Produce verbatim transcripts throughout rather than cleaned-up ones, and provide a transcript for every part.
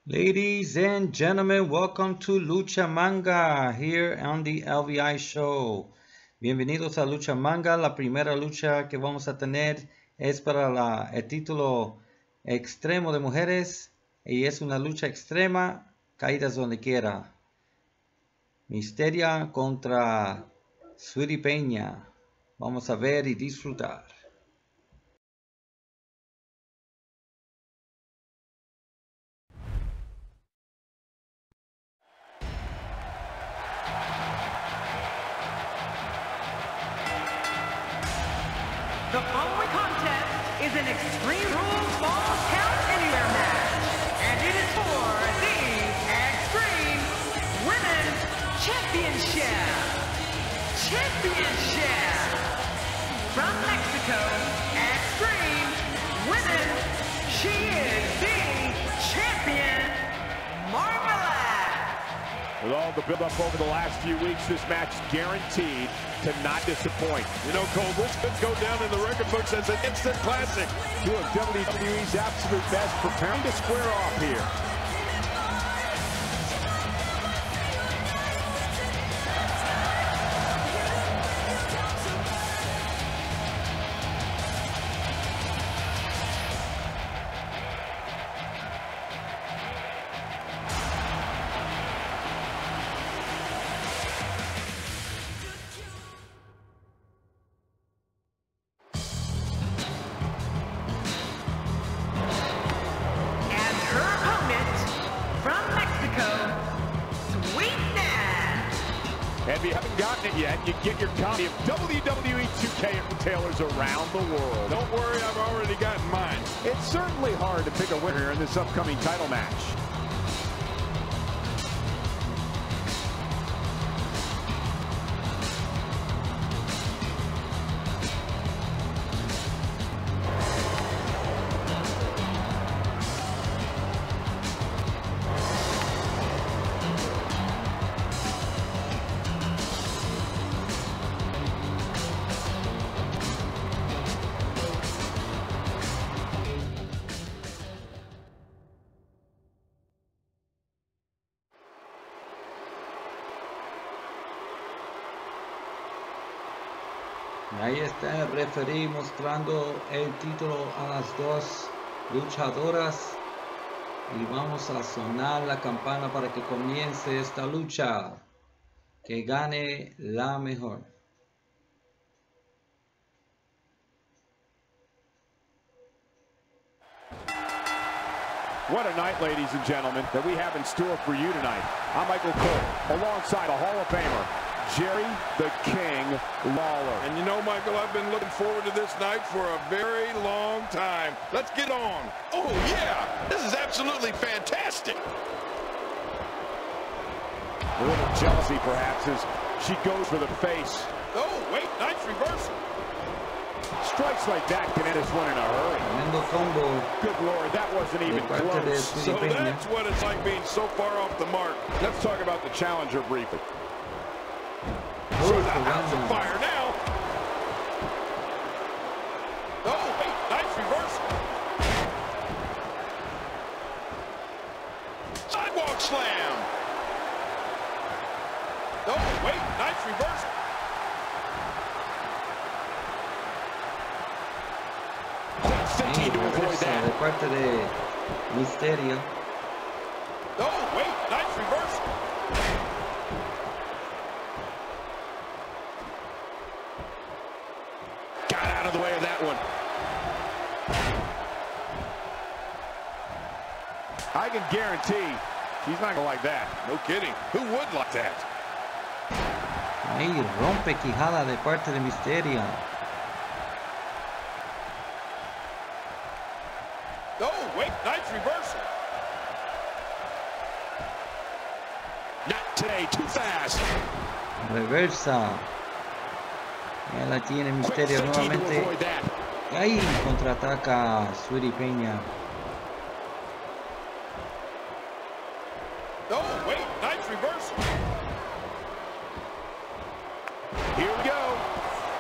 Ladies and gentlemen, welcome to Lucha Manga here on the L V I Show. Bienvenidos a Lucha Manga. La primera lucha que vamos a tener es para la, el título extremo de mujeres y es una lucha extrema, caídas donde quiera. Misteria contra Sweetie Peña. Vamos a ver y disfrutar. The following contest is an Extreme Rules Falls Count Anywhere match, and it is for the Extreme Women's Championship. Championship. From Mexico, Extreme Women, she is the champion, Marmalade. With all the build-up over the last few weeks, this match is guaranteed to not disappoint. You know, Cole, this could go down in the record books as an instant classic. Two of W W E's absolute best, preparing to square off here. And if you haven't gotten it yet, you get your copy of W W E two K at retailers around the world. Don't worry, I've already gotten mine. It's certainly hard to pick a winner in this upcoming title match. Ahí está el referee mostrando el título a las dos luchadoras y vamos a sonar la campana para que comience esta lucha, que gane la mejor. What a night, ladies and gentlemen, that we have in store for you tonight. I'm Michael Cole, alongside a Hall of Famer, Jerry the King Lawler. And you know, Michael, I've been looking forward to this night for a very long time. Let's get on. Oh, yeah, this is absolutely fantastic. A little jealousy, perhaps, as she goes for the face. Oh, wait, nice reversal. Strikes like that can end us one in a hurry. Tremendo combo. Good Lord, that wasn't even close. So that's what it's like being so far off the mark. Let's talk about the challenger briefly. Oh, the house of fire now. Oh, wait, nice reversal. Sidewalk slam. Oh, wait, nice reversal. Sí, to avoid that. De parte de Misterio. Oh, wait, nice reversal. Got out of the way of that one. I can guarantee he's not gonna like that. No kidding. Who would like that? Ahí rompe quijada de parte de Misterio. Oh, wait, nice reversal. Not today, too fast. Reversa. Ya la tiene Misterio nuevamente. Ahí contraataca Sweetie Peña. Oh, wait, nice reversal. Here we go.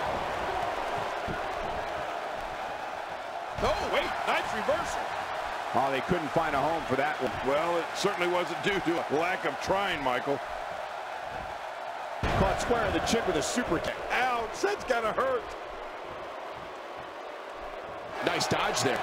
Oh, wait, nice reversal. Oh, they couldn't find a home for that one. Well, it certainly wasn't due to a lack of trying, Michael. Caught square in the chin with a super kick. Ouch, that's gotta hurt. Nice dodge there.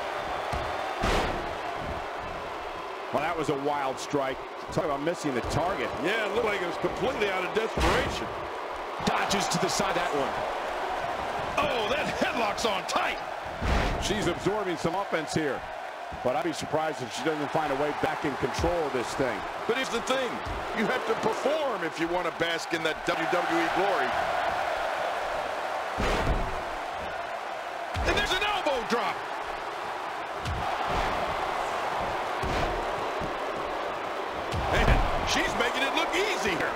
Well, that was a wild strike. Talk about missing the target. Yeah, it looked like it was completely out of desperation. Dodges to the side of that one. Oh, that headlock's on tight. She's absorbing some offense here. But I'd be surprised if she doesn't find a way back in control of this thing. But here's the thing. You have to perform if you want to bask in that W W E glory. And there's an elbow drop. Man, she's making it look easy here.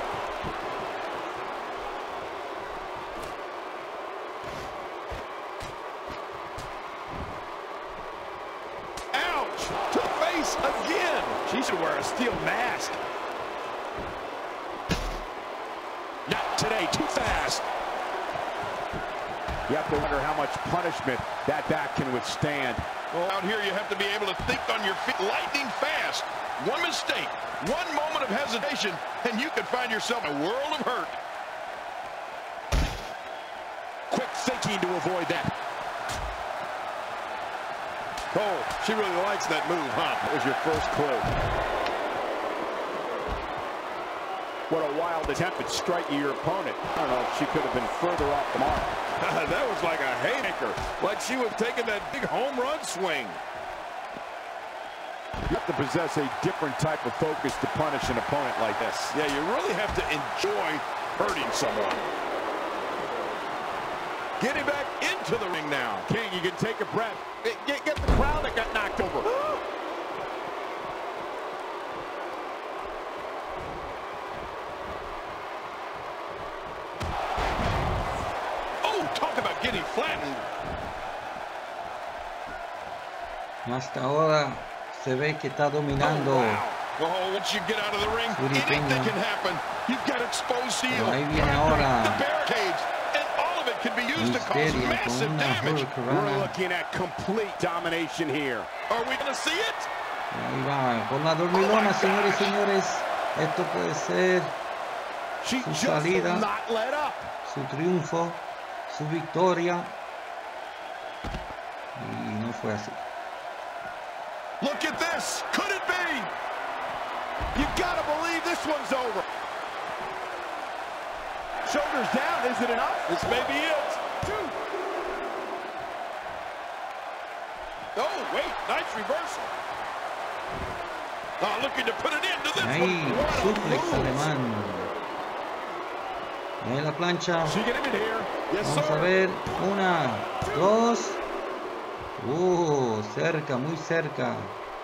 Again. She should wear a steel mask. Not today, too fast. You have to wonder how much punishment that back can withstand. Well, out here you have to be able to think on your feet lightning fast. One mistake, one moment of hesitation, and you could find yourself in a world of hurt. Quick thinking to avoid that. Cole, she really likes that move, huh? That was your first clue. What a wild attempt at striking your opponent. I don't know if she could have been further off the mark. That was like a haymaker, like she was taking that big home run swing. You have to possess a different type of focus to punish an opponent like this. Yeah, you really have to enjoy hurting someone. Getting back into the ring now. King, you can take a breath. Get, get the crowd that got knocked over. Oh, talk about getting flattened. Hasta ahora se ve que está dominando. Oh, wow. Well, once you get out of the ring, Suri anything Peña. can happen. You've got exposed seal. Ahí viene ahora. The barricades. Can be used to cause Misterio massive con una damage. We're looking at complete domination here. Are we going to see it? Ahí va, con la dormilona, oh señores y señores. Esto puede ser She su just salida, will not let up. su triunfo, su victoria. Y no fue así. Look at this. Could it be? You got to believe this one's over. Shoulders down, is it enough? This may be it. Two. Oh, wait, nice reversal. Oh, looking to put it into this Ahí, one. suplex alemán. Ahí la plancha. She get him in here. Yes, Vamos sir. a ver. Una, dos. Uh, cerca, muy cerca.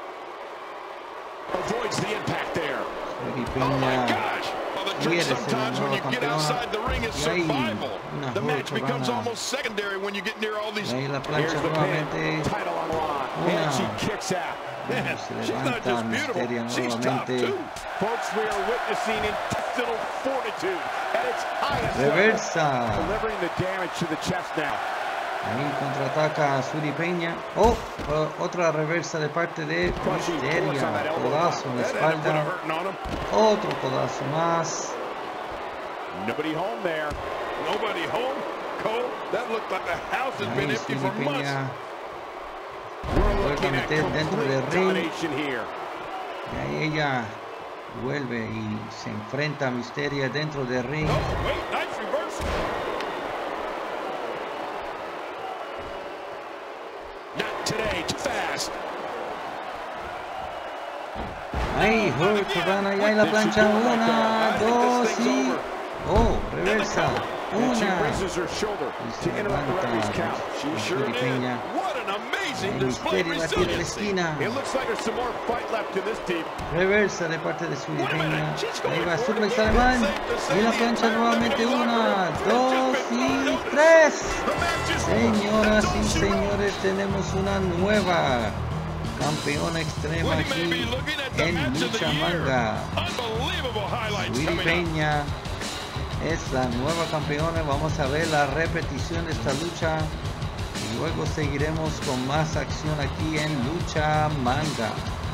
Avoids the impact there. Suri Oh, my Peña. gosh. Well, the trick sometimes when you get outside the ring is survival. The match becomes almost secondary when you get near all these. Ahí la Here's plancha the nuevamente. pin. Title on the line. Una. And she kicks out. Man, Se she's not levanta just beautiful, Misterio she's tough nuevamente. too. Folks, we are witnessing intestinal fortitude at its highest level. Reversa. Delivering the damage to the chest now. Ahí contraataca Suri Peña. Oh, oh, otra reversa de parte de Misterio. Codazo en la That had to put a espalda. hurting on him. Otro codazo más. Nobody home there. Nobody home. Cole, that looked like the house has been Ahí empty Suri for months. Peña. We're Vuelve a looking at meter dentro del complete ring. domination here. Y ahí ella vuelve y se enfrenta a Misterio dentro del ring. Oh, wait, nice reversal. Not today, too fast. Ahí, Hulk Hogan, ahí hay la plancha. Una, dos y... Oh, reversa. And she Una. raises her shoulder Y se to interrupt the referee's count. She sure Suri did. Peña. What an amazing El display of Misterio batió de la resiliency. esquina. It looks like there's some more fight left in this team. Reversa de parte de Suri Wait a Peña. minute, she's going Ahí va for it suplex again. alemán. Safe to say Y la the plancha entire nuevamente. W W E Una, locker room dos has just been y noticed. tres. The match is Señoras y over. Don't you know? señores, tenemos una nueva campeona extrema We may be aquí looking at the en match of Lucha the year. Manga. Unbelievable highlights Suri coming up. Peña es la nueva campeona. Vamos a ver la repetición de esta lucha. Y luego seguiremos con más acción aquí en Lucha Manga.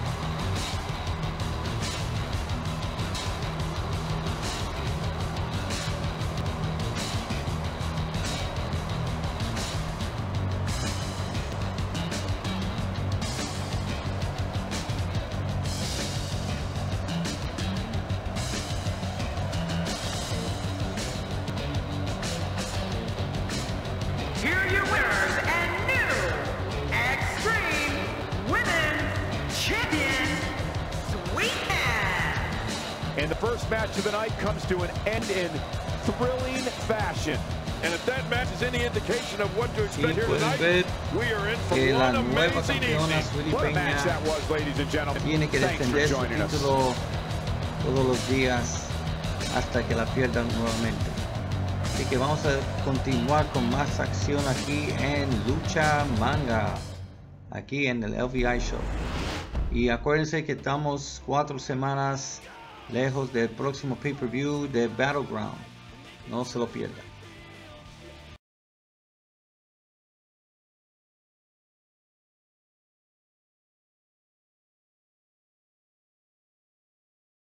Here are your winners and new Extreme Women's Champion, Sweet Man. And the first match of the night comes to an end in thrilling fashion. And if that match is any indication of what to Y expect here pueden tonight, ver we are in for que la one nueva amazing campeona evening. Sweetie What a match Peña that was, ladies and gentlemen. tiene que Thanks for defender su joining us. título todos los días hasta que la pierdan nuevamente. Así que vamos a continuar con más acción aquí en Lucha Manga, aquí en el L V I Show. Y acuérdense que estamos cuatro semanas lejos del próximo pay-per-view de Battleground. No se lo pierdan.